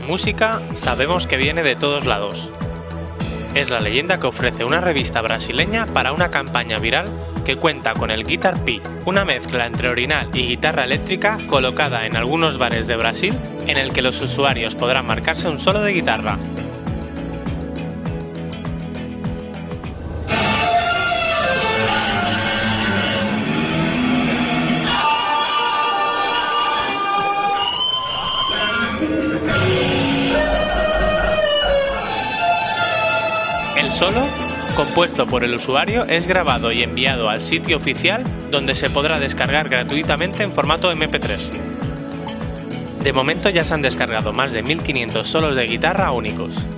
Música sabemos que viene de todos lados. Es la leyenda que ofrece una revista brasileña para una campaña viral que cuenta con el Guitar Pi, una mezcla entre orinal y guitarra eléctrica colocada en algunos bares de Brasil en el que los usuarios podrán marcarse un solo de guitarra. El solo, compuesto por el usuario, es grabado y enviado al sitio oficial donde se podrá descargar gratuitamente en formato MP3. De momento ya se han descargado más de 1500 solos de guitarra únicos.